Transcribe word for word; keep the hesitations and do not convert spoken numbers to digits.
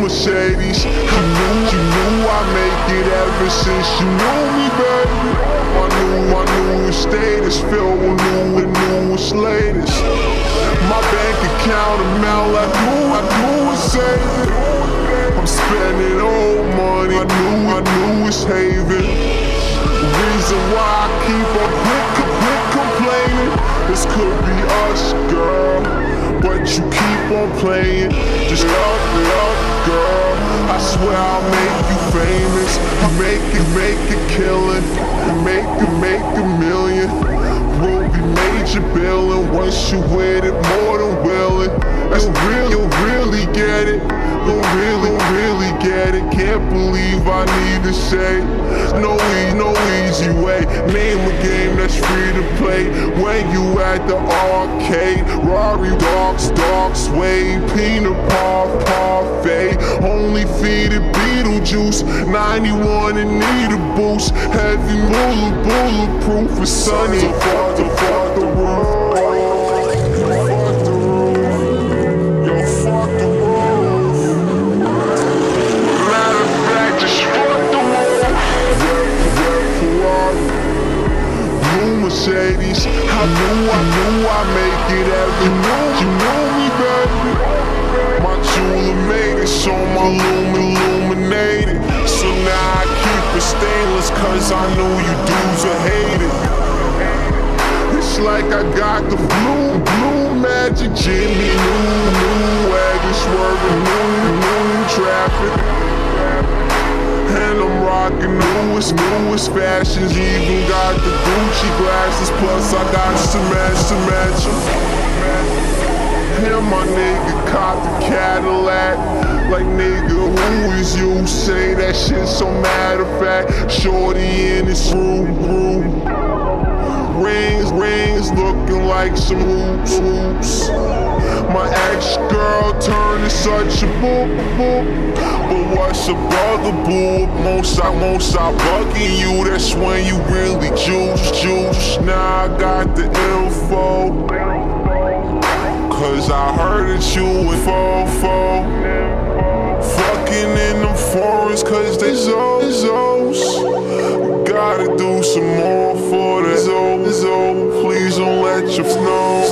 Mercedes. You knew, you knew I make it ever since you knew me, baby. My new, my newest status filled with new and newest latest. My bank account amount like new, I knew it's saving. I'm spending old money, I knew, I knew it's haven. The reason why I keep on quick, quick complaining, this could be us, girl, but you keep on playing. Just up it up, girl. I swear I'll make you famous. Make it, make it killing. Make it, make a million. We'll be major billing once you with it, more than willing. That's real, you'll really get it. You'll really, really get it. Can't believe I need to say no easy, no easy way. Name a game that's free to play when you at the arcade. Ferrari, dogs, dogs, wave, peanut puff, parfait. Only feed it Beetlejuice. ninety-one and need a boost. Heavy bullet, bulletproof. It's sunny. Fuck the, fuck the roof. Mercedes. I knew, I knew I make it every know, you know me, baby. My jeweler made it, so my lumen illuminated. So now I keep it stainless, cause I knew you dudes would hate it. It's like I got the blue, blue magic Jimmy. New, new wagon swerving, new, new traffic. And I'm rockin' newest, newest fashions. Even got the Gucci glasses, plus I got some match to match 'em. And my nigga caught the Cadillac. Like nigga, who is you? Say that shit so matter of fact. Shorty in his room, room. Rings, rings, looking like some hoops, hoops. My ex-girl turned to such a boop, boop. But what's a brother, boo? Most I, most I bugging you, that's when you really juice, juice. Now I got the info, cause I heard that you in fofo. Fucking in them foreigns, cause they Zos, Zos. Gotta do some more for the Zos, Zos. Please don't let your snow